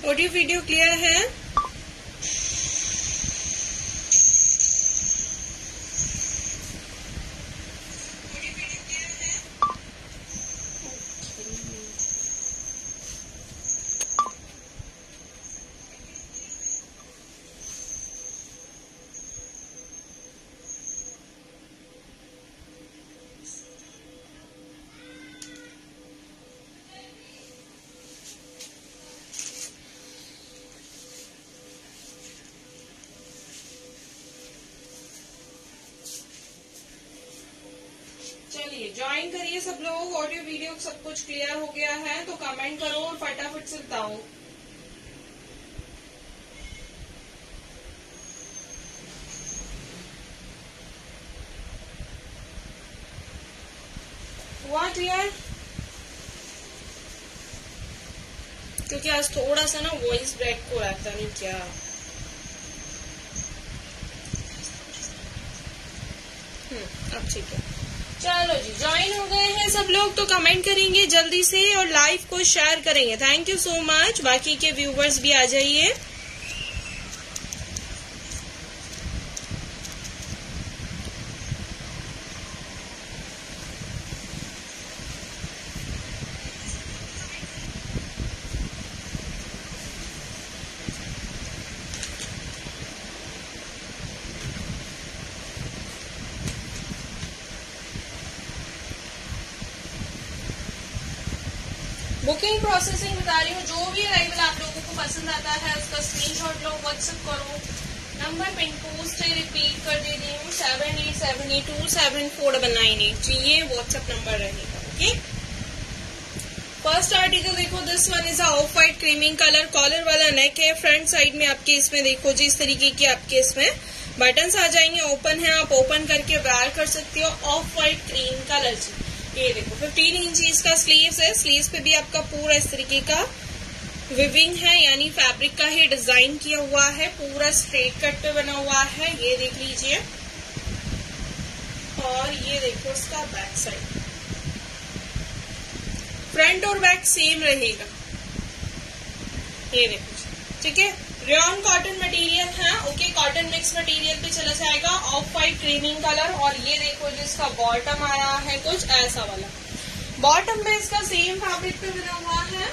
Audio video clear है? चलिए join करिए सब लोग। ऑडियो वीडियो सब कुछ क्लियर हो गया है तो कमेंट करो और फटाफट से बताओ। हुआ क्लियर? क्योंकि आज थोड़ा सा ना वॉइस ब्रेक हो रहा था, नहीं क्या? अब ठीक है। चलो जी ज्वाइन हो गए हैं सब लोग तो कमेंट करेंगे जल्दी से और लाइव को शेयर करेंगे। Thank you so much. बाकी के व्यूवर्स भी आ जाइए। बुकिंग प्रोसेसिंग बता रही हूँ। जो भी अराइवल आप लोगों को पसंद आता है उसका स्क्रीनशॉट लो, व्हाट्सएप करो। नंबर पिन पोस्ट रिपीट कर दे रही हूँ 7872749998 जी, ये व्हाट्सएप नंबर रहेगा। ओके, फर्स्ट आर्टिकल देखो, this one is off white creaming colour, collar वाला नेक है। फ्रंट साइड में आपके इसमें देखो जी इस तरीके की आपके इसमें बटन्स आ जाएंगे। ओपन है, आप ओपन करके वेयर कर सकते हो। ऑफ वाइट क्रीम कलर जी, ये देखो 15 इंच का स्लीव्स है। स्लीव्स पे भी आपका पूरा इस तरीके का विविंग है, यानी फैब्रिक का ही डिजाइन किया हुआ है। पूरा स्ट्रेट कट पे बना हुआ है, ये देख लीजिए। और ये देखो इसका बैक साइड, फ्रंट और बैक सेम रहेगा, ये देखो। ठीक है, रेयन कॉटन मटेरियल है। ओके, कॉटन मिक्स मटेरियल पे चला जाएगा। Off white creaming colour. और ये देखो जिसका बॉटम आ रहा है कुछ ऐसा वाला, बॉटम में इसका सेम फैब्रिक पे बना हुआ है।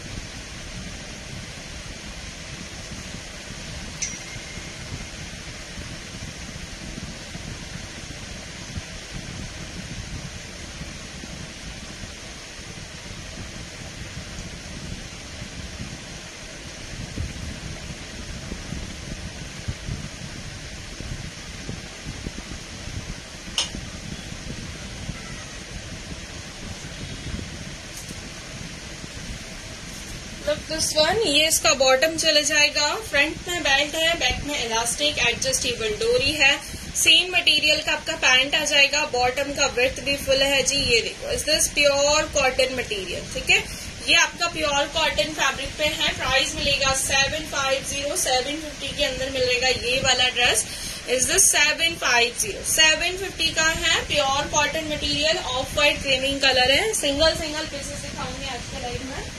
दिस वन, ये इसका बॉटम चला जाएगा। फ्रंट में बेल्ट है, बैक में इलास्टिक, एडजस्टेबल डोरी है। सेम मटेरियल का आपका पैंट आ जाएगा। बॉटम का ब्रेथ भी फुल है जी, ये देखो। Is this pure cotton material. ठीक है, ये आपका प्योर कॉटन फैब्रिक पे है। प्राइस मिलेगा 750 के अंदर मिलेगा ये वाला ड्रेस। इज दिस 750 का है। Pure cotton material, off white creaming colour है। सिंगल पीसेस दिखाऊंगी आज के लाइव में।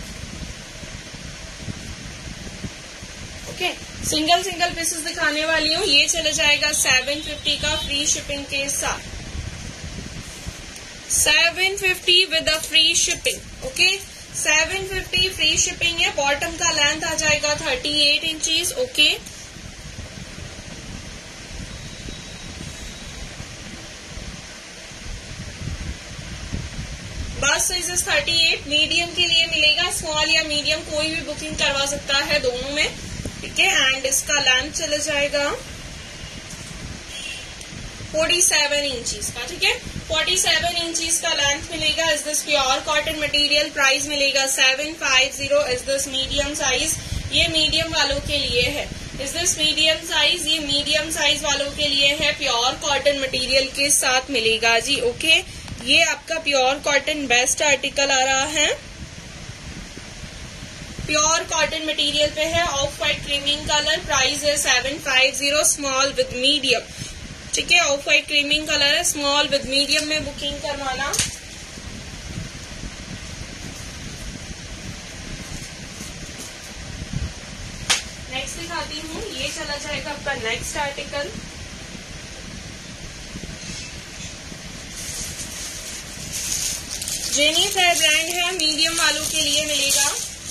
सिंगल पीसेस दिखाने वाली हूँ। ये चला जाएगा 750 का फ्री शिपिंग के साथ। 750 with the free shipping. Okay, 750 free shipping है। बॉटम का लेंथ आ जाएगा 38 inches. Okay, bust size 38। Medium के लिए मिलेगा, स्मॉल या मीडियम कोई भी बुकिंग करवा सकता है, दोनों में। ठीक है, एंड इसका लेंथ चला जाएगा 47 इंचीज का। ठीक है, 47 इंचीज का लेंथ मिलेगा। Is this pure cotton material. Price मिलेगा 750। इज दिस मीडियम साइज, ये मीडियम वालों के लिए है। इज दिस मीडियम साइज, ये मीडियम साइज वालों के लिए है। प्योर कॉटन मटेरियल के साथ मिलेगा जी। ओके, ये आपका प्योर कॉटन बेस्ट आर्टिकल आ रहा है। प्योर कॉटन मटेरियल पे है। Off white creaming colour. Price है 750, स्मॉल विद मीडियम। ठीक है, ऑफ वाइट क्रीमिंग कलर है। स्मॉल विद मीडियम में बुकिंग करवाना। दिखाती हूँ। ये चला जाएगा आपका नेक्स्ट आर्टिकल। जेनिफर ब्रांड है, मीडियम वालों के लिए मिलेगा।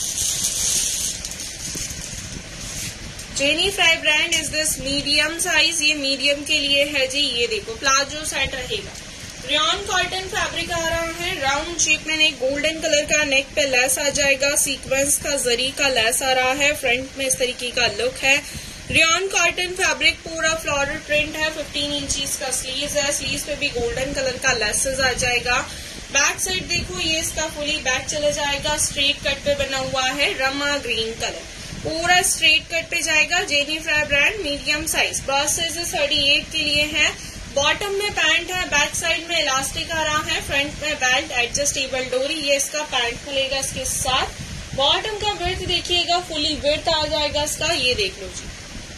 Jennifer brand is this medium size, ये मीडियम के लिए है जी। ये देखो प्लाजो सेट रहेगा, रेयॉन कॉटन फैब्रिक आ रहा है, राउंड शेप में एक गोल्डन कलर का नेक पे लेस आ जाएगा, सीक्वेंस का जरी का लेस आ रहा है, फ्रंट में इस तरीके का लुक है। रेयॉन कॉटन फैब्रिक, पूरा फ्लोरल प्रिंट है, 15 इंचीज का स्लीव्स है, स्लीव्स पे भी गोल्डन कलर का लेसेस आ जाएगा। बैक साइड देखो, ये इसका फुली बैक चला जाएगा, स्ट्रेट कट पे बना हुआ है, रमा ग्रीन कलर, पूरा स्ट्रेट कट पे जाएगा। Jennifer brand medium size, bust size 38 के लिए है। बॉटम में पैंट है, बैक साइड में इलास्टिक आ रहा है, फ्रंट में बेल्ट, एडजस्टेबल डोरी, ये इसका पैंट मिलेगा इसके साथ। बॉटम का विड्थ देखिएगा, फुली विड्थ आ जाएगा इसका, ये देख लो जी,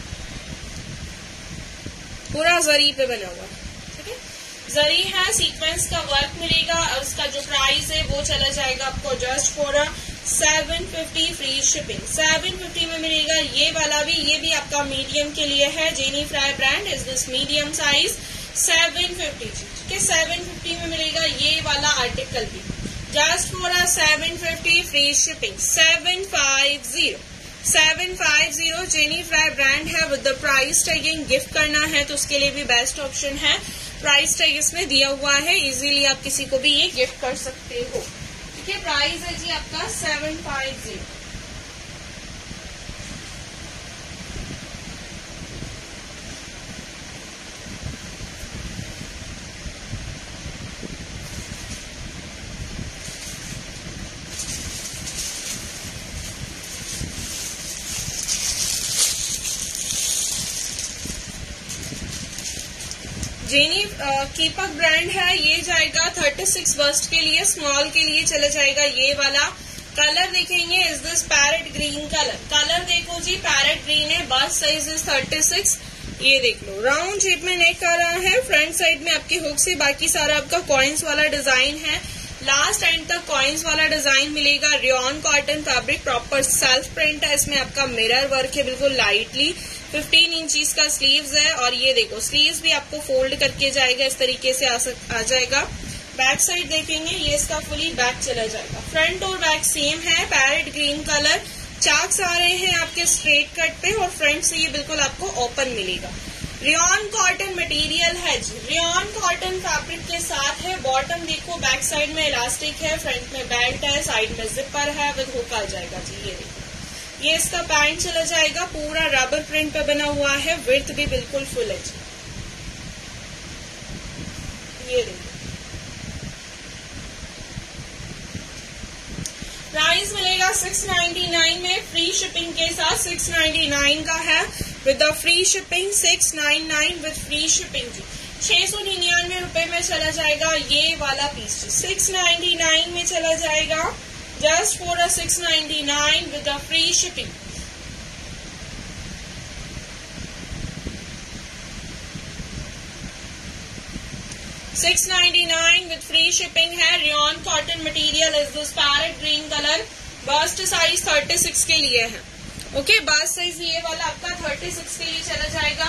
पूरा जरी पे बना हुआ है, ठीक है, जरी है, सीक्वेंस का वर्क मिलेगा। और उसका जो प्राइस है वो चला जाएगा आपको जस्ट फॉर 750 फ्री शिपिंग। 750 में मिलेगा ये वाला भी, ये भी आपका मीडियम के लिए है। Jennifer brand is this medium size, 750 जी, ठीक है, 750 में मिलेगा ये वाला आर्टिकल भी, just for 750 free shipping. 750 Jennifer brand है with the price tagging. Gift करना है तो उसके लिए भी बेस्ट ऑप्शन है, प्राइस टैग इसमें दिया हुआ है, इजीली आप किसी को भी ये गिफ्ट कर सकते हो, ठीक है। प्राइस है जी आपका 750। जेनी कीपक ब्रांड है, ये जाएगा 36 बस्ट के लिए, स्मॉल के लिए चला जाएगा ये वाला। कलर देखेंगे is this parrot green colour, colour देखो जी पैरेट ग्रीन है, बस्ट साइज इज 36, ये देख लो। राउंड शेप में नेक आ रहा है, फ्रंट साइड में आपके हुक से बाकी सारा आपका कॉइन्स वाला डिजाइन है, लास्ट एंड तक कॉइन्स वाला डिजाइन मिलेगा। Rayon cotton fabric, proper self print है, इसमें आपका मिरर वर्क है बिल्कुल लाइटली। 15 इंचीज का स्लीव्स है, और ये देखो स्लीव्स भी आपको फोल्ड करके जाएगा, इस तरीके से आ जाएगा। बैक साइड देखेंगे, ये इसका फुली बैक चला जाएगा, फ्रंट और बैक सेम है, पैरेट ग्रीन कलर, चाक्स आ रहे हैं आपके स्ट्रेट कट पे, और फ्रंट से ये बिल्कुल आपको ओपन मिलेगा। रेयॉन कॉटन मटेरियल है जी, रेयॉन कॉटन फैब्रिक के साथ है। बॉटम देखो, बैक साइड में इलास्टिक है, फ्रंट में बेल्ट है, साइड में जिपर है, विद हुक आ जाएगा जी। ये देखो, ये इसका पैंट चला जाएगा, पूरा रबर प्रिंट पे बना हुआ है, विड्थ भी बिल्कुल फुल है जी। ये देखो, प्राइस मिलेगा 699 में, फ्री शिपिंग के साथ 699 का है, with the free shipping 699 with free shipping जी। 699 रुपए में चला जाएगा ये वाला पीस जी, 699 में चला जाएगा, just for 699 with the free shipping. $699 with free shipping है। Rayon cotton material is this parrot green colour, bust size 36 के लिए है, ओके। बस्ट साइज ये वाला आपका 36 के लिए चला जाएगा।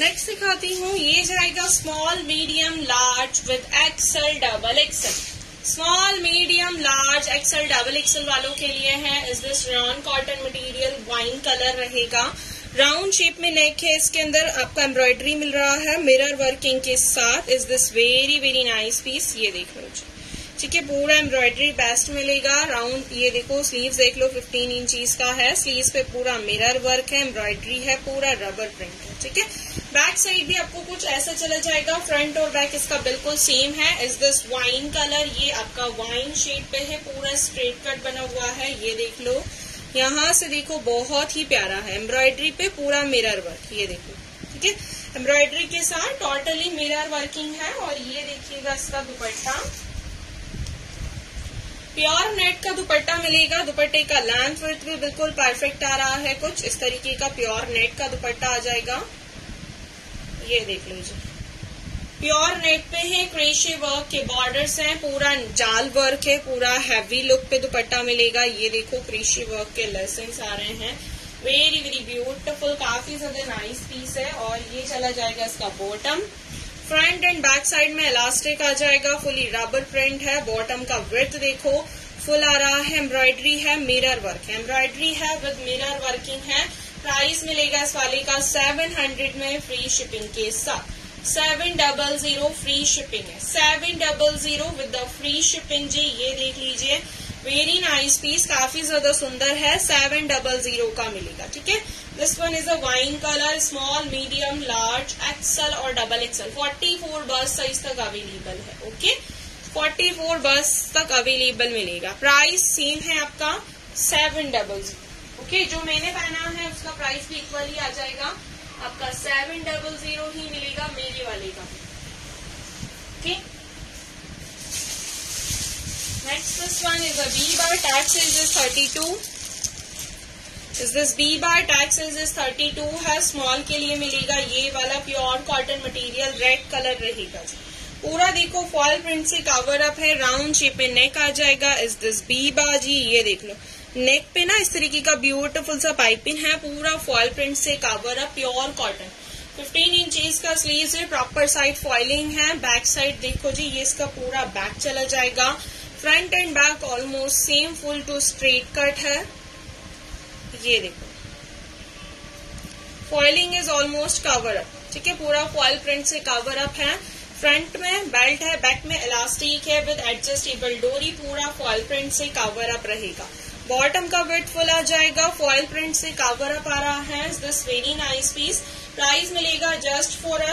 नेक्स्ट दिखाती हूँ, ये जाएगा small medium large with XL double XL. Small medium large XL double XL वालों के लिए है। Is this rayon cotton material, wine colour रहेगा, राउंड शेप में नेक है, इसके अंदर आपका एम्ब्रॉयडरी मिल रहा है मिरर वर्किंग के साथ। Is this very very nice piece, ये देख लो जी, ठीक है, पूरा एम्ब्रॉयडरी बेस्ट मिलेगा। राउंड ये देखो, स्लीव्स देख लो 15 इंचीज का है, स्लीव्स पे पूरा मिरर वर्क है, एम्ब्रॉयडरी है, पूरा रबर प्रिंट है, ठीक है। बैक साइड भी आपको कुछ ऐसा चला जाएगा, फ्रंट और बैक इसका बिल्कुल सेम है। इज दिस वाइन कलर, ये आपका वाइन शेड पे है, पूरा स्ट्रेट कट बना हुआ है, ये देख लो, यहाँ से देखो बहुत ही प्यारा है, एम्ब्रॉयडरी पे पूरा मिरर वर्क, ये देखो, ठीक है, एम्ब्रॉयडरी के साथ टोटली मिरर वर्किंग है। और ये देखिएगा इसका दुपट्टा, प्योर नेट का दुपट्टा मिलेगा। दुपट्टे का लेंथ विड्थ भी बिल्कुल परफेक्ट आ रहा है, कुछ इस तरीके का प्योर नेट का दुपट्टा आ जाएगा, ये देख लीजिए, प्योर नेट पे है, क्रेशे वर्क के बॉर्डर्स हैं, पूरा जाल वर्क है, पूरा हैवी लुक पे दुपट्टा मिलेगा। ये देखो क्रेशे वर्क के लेसेंस आ रहे हैं, वेरी वेरी ब्यूटीफुल, काफी ज्यादा नाइस पीस है। और ये चला जाएगा इसका bottom, front and back side में इलास्टिक आ जाएगा, फुली रबर प्रिंट है। बॉटम का विड्थ देखो फुल आ रहा है, एम्ब्रॉयडरी है, मिरर वर्क है, एम्ब्रॉयडरी है विद मिरर वर्किंग है। प्राइस मिलेगा इस वाले का 700 में फ्री शिपिंग के साथ, 700 फ्री शिपिंग है, 700 विद द फ्री शिपिंग जी। ये देख लीजिए, वेरी नाइस पीस, काफी ज्यादा सुंदर है, 700 का मिलेगा, ठीक है। This one is a wine colour, small medium large XL और डबल एक्सेल, 44 बस साइज तक अवेलेबल है, ओके, 44 बस तक अवेलेबल मिलेगा। प्राइस सेम है आपका 700, ओके। जो मैंने पहना है उसका प्राइस भी इक्वली आ जाएगा, आपका 700 ही मिलेगा मेरे वाले का, okay. Next this one is a B bar, tag size is 32। Is this B bar, tag size is 32 है, स्मॉल के लिए मिलेगा। ये वाला pure cotton material, red colour रहेगा जी, पूरा देखो फॉल प्रिंट से कवर अप है, राउंड शेप में नेक आ जाएगा। इज दिस बी बार जी, ये देख लो, नेक पे ना इस तरीके का ब्यूटीफुल सा पाइपिंग है, पूरा फॉल प्रिंट से cover up, pure cotton, 15 inches का स्लीव्स है, प्रॉपर साइड फॉइलिंग है। बैक साइड देखो जी, ये इसका पूरा बैक चला जाएगा, front and back almost same, full to straight cut है, ये देखो, foiling is almost cover up, ठीक है, पूरा फॉइल प्रिंट से कवर अप है। फ्रंट में बेल्ट है, बैक में इलास्टिक है विद एडजस्टेबल डोरी, पूरा फॉइल प्रिंट से कवर अप रहेगा। बॉटम का विड्थ फुल आ जाएगा, फॉइल प्रिंट से कवर अप आ रहा है। This very nice piece, price मिलेगा जस्ट फॉर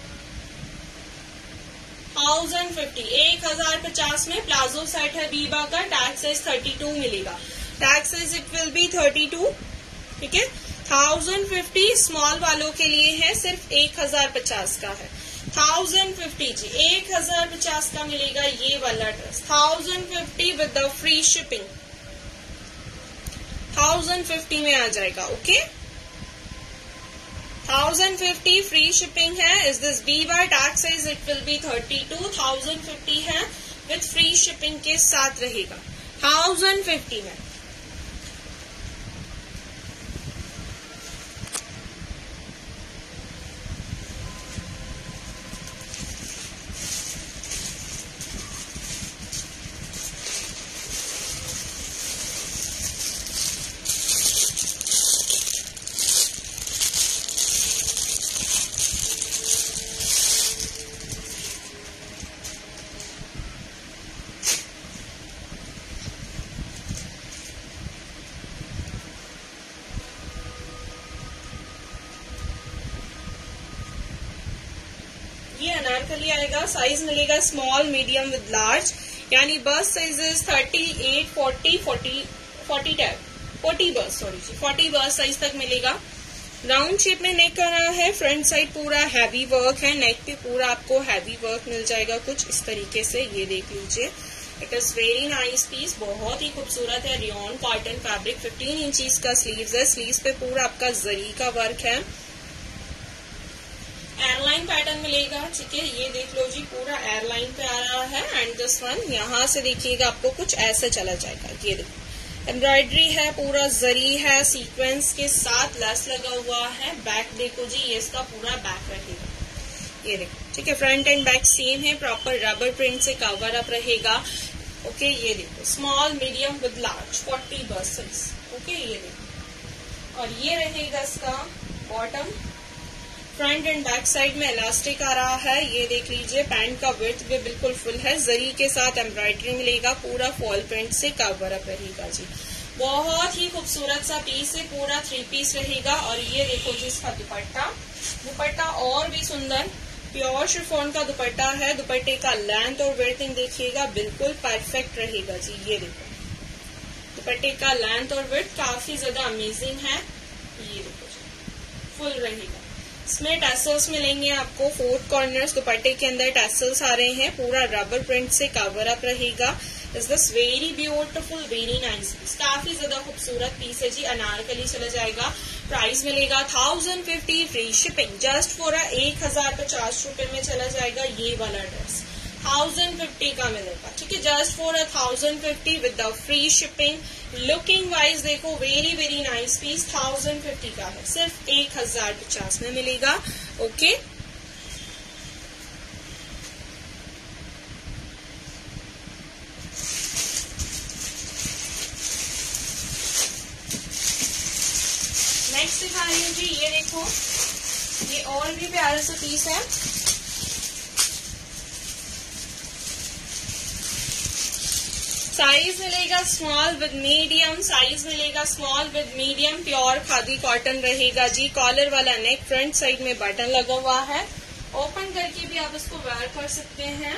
1050 में। प्लाजो सेट है बीबा का, टैग साइज 32 मिलेगा, tag size it will be 32, ठीक है। 1050 स्मॉल वालों के लिए है, सिर्फ 1050 का है, 1050 जी, 1050 का मिलेगा ये वाला dress, 1050 with the free shipping, 1050 में आ जाएगा, ओके। 1050 फ्री शिपिंग है। Is this B bar, tag size it will be 32, 1050 है विथ फ्री शिपिंग के साथ रहेगा, 1050 में। ये अनारकली आएगा, साइज मिलेगा स्मॉल मीडियम विद लार्ज, यानी बस साइजेस 38, 40, 40 बस, सॉरी 40 बस साइज तक मिलेगा। राउंड शेप में नेक कर रहा है, फ्रंट साइड पूरा हैवी वर्क है, नेक पे पूरा आपको हैवी वर्क मिल जाएगा कुछ इस तरीके से, ये देख लीजिए। It is very nice piece, बहुत ही खूबसूरत है, रियॉन कॉटन फैब्रिक, 15 इंचीज का स्लीव्स है, स्लीव्स पे पूरा आपका जरी का वर्क है, एयरलाइन पैटर्न मिलेगा, ठीक है। ये देख लो जी, पूरा एयरलाइन पे आ रहा है। एंड दिस वन यहाँ से देखिएगा आपको कुछ ऐसे चला जाएगा, ये देखो एम्ब्रॉयडरी है, पूरा जरी है, सीक्वेंस के साथ लेस लगा हुआ है। बैक देखो जी, ये इसका पूरा बैक रहेगा, ये देखो, ठीक है। फ्रंट एंड बैक सेम है, प्रॉपर रबर प्रिंट से कवर अप रहेगा। ओके, ये देखो, स्मॉल मीडियम विद लार्ज 40 बस साइज। ओके, ये देखो, और ये रहेगा इसका bottom. Front and back side में इलास्टिक आ रहा है, ये देख लीजिए। पैंट का विड्थ भी बिल्कुल फुल है, जरी के साथ एम्ब्रॉयडरी मिलेगा, पूरा फॉल प्रिंट से कवर अप रहेगा जी। बहुत ही खूबसूरत सा पीस है, पूरा 3 पीस रहेगा। और ये देखो जी इसका दुपट्टा, दुपट्टा और भी सुंदर प्योर शिफॉन का दुपट्टा है। दुपट्टे का लेंथ और विड्थ देखिएगा, बिल्कुल परफेक्ट रहेगा जी। ये देखो, दुपट्टे का लेंथ और विड्थ काफी ज्यादा अमेजिंग है। ये देखो जी, फुल रहेगा। इसमें टैसल्स मिलेंगे आपको, 4 कॉर्नर्स दुपट्टे के अंदर टैसल्स आ रहे हैं, पूरा रबर प्रिंट से कवर अप रहेगा। Is this very beautiful, very nice piece, काफी ज्यादा खूबसूरत पीस है जी। अनारकली चला जाएगा। प्राइस मिलेगा 1050 फ्री शिपिंग, जस्ट फॉर 1050 रुपए में चला जाएगा ये वाला ड्रेस। 1050 का मिलेगा, ठीक है, just for 1050 with the free shipping. Looking wise देखो, वेरी वेरी नाइस पीस, 1050 का है, सिर्फ 1050 में मिलेगा। ओके, नेक्स्ट दिखा रही हूँ जी, ये देखो, ये और भी प्यारा सा पीस है। साइज मिलेगा स्मॉल विद मीडियम, साइज मिलेगा small with medium, pure khadi cotton रहेगा जी। कॉलर वाला नेक, फ्रंट साइड में बटन लगा हुआ है, ओपन करके भी आप इसको वेयर कर सकते हैं।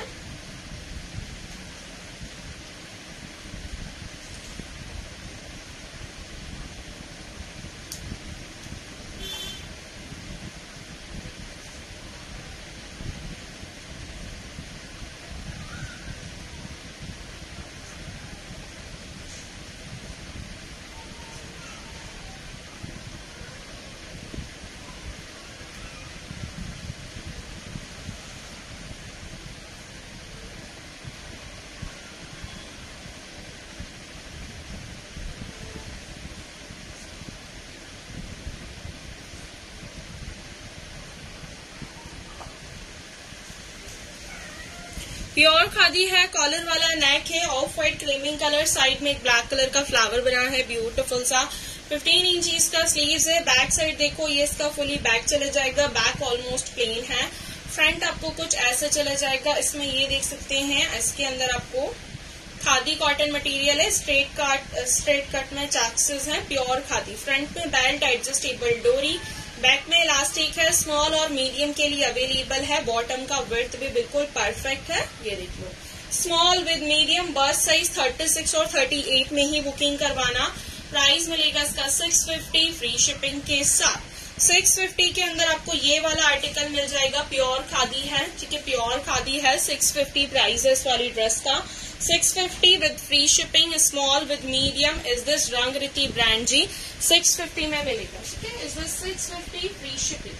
प्योर खादी है, कॉलर वाला नेक है, off white creaming colour, side में एक ब्लैक कलर का फ्लावर बना है, ब्यूटीफुल सा। 15 इंचीज का स्लीव्स है। बैक साइड देखो, ये इसका फुली बैक चला जाएगा, बैक ऑलमोस्ट प्लेन है। फ्रंट आपको कुछ ऐसा चला जाएगा, इसमें ये देख सकते हैं, इसके अंदर आपको खादी कॉटन मटेरियल है, स्ट्रेट कट में चैक्सेस है, प्योर खादी। फ्रंट में बेल्ट, एडजस्टेबल डोरी, बैक में इलास्टिक है, स्मॉल और मीडियम के लिए अवेलेबल है। बॉटम का विड्थ भी बिल्कुल परफेक्ट है, ये देख लो। स्मॉल विद मीडियम, बस साइज 36 और 38 में ही बुकिंग करवाना। प्राइस मिलेगा इसका 650 फ्री शिपिंग के साथ। 650 के अंदर आपको ये वाला आर्टिकल मिल जाएगा, प्योर खादी है, ठीक है, प्योर खादी है। 650 प्राइस है इस वाली ड्रेस का। 650 with free shipping, small with medium. Is this Rangriti brand जी, 650 में मिलेगा, ठीक है। Is this 650 free shipping.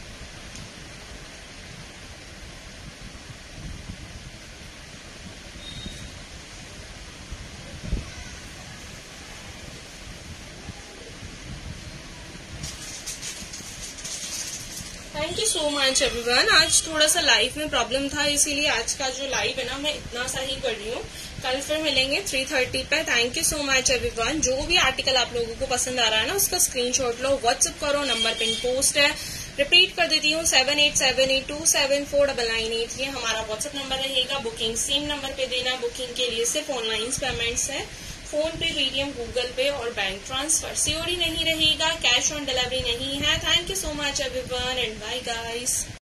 Thank you so much everyone. आज थोड़ा सा लाइव में प्रॉब्लम था, इसीलिए आज का जो लाइव है ना मैं इतना सा ही कर रही हूँ। कल फिर मिलेंगे 3:30 पे। Thank you so much everyone. जो भी आर्टिकल आप लोगों को पसंद आ रहा है ना, उसका स्क्रीनशॉट लो, व्हाट्सएप करो, नंबर पिन पोस्ट है। रिपीट कर देती हूँ, 7878274998, ये हमारा व्हाट्सएप नंबर रहेगा। बुकिंग सेम नंबर पे देना। बुकिंग के लिए सिर्फ ऑनलाइन पेमेंट्स है, PhonePe, Paytm, Google Pay और बैंक ट्रांसफर। सीओडी नहीं रहेगा, कैश ऑन डिलीवरी नहीं है। Thank you so much everyone and bye guys.